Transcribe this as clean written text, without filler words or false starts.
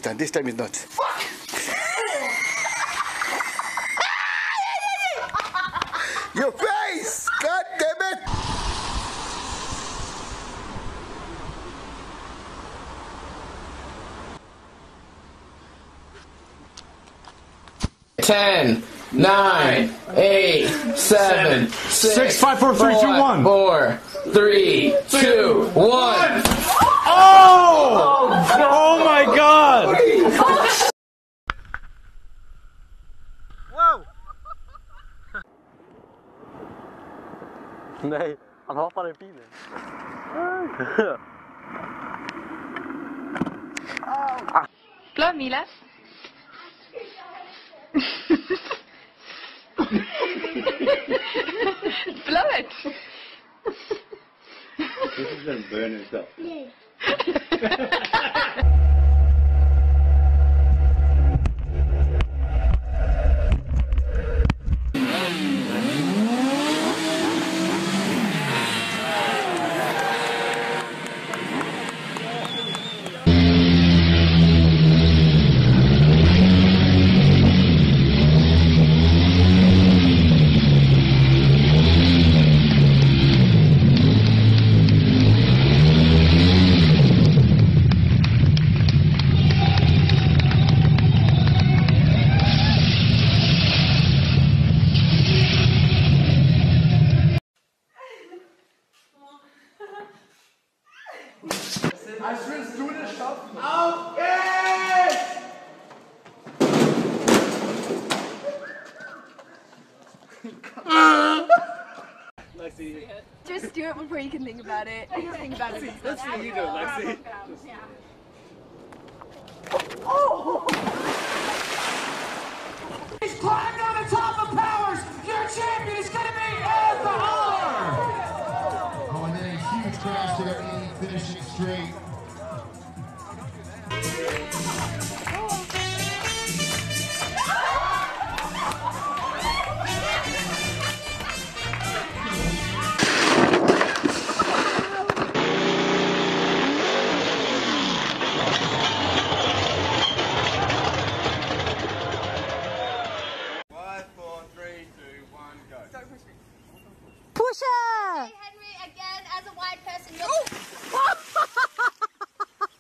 time. This time is not. Your face! God damn it! Ten, 9, 8, 7, 6, 5, 4, 3, 2, 1. 4, 3, 2, 1. Oh! Oh my God! Wow! Nej, han hoppade i bilen. Blow, Mila. Blow it. This is gonna burn himself. Als willst du das schaffen? Auf geht's! Lexi, Just do it before you can think about it. You can think about it. let's see you do it, Lexi. He's climbed on the top of Powers. Your champion is going to be Ed the Holler. Oh, and then a huge crash there, finishing straight. Pusher! Henry again as a white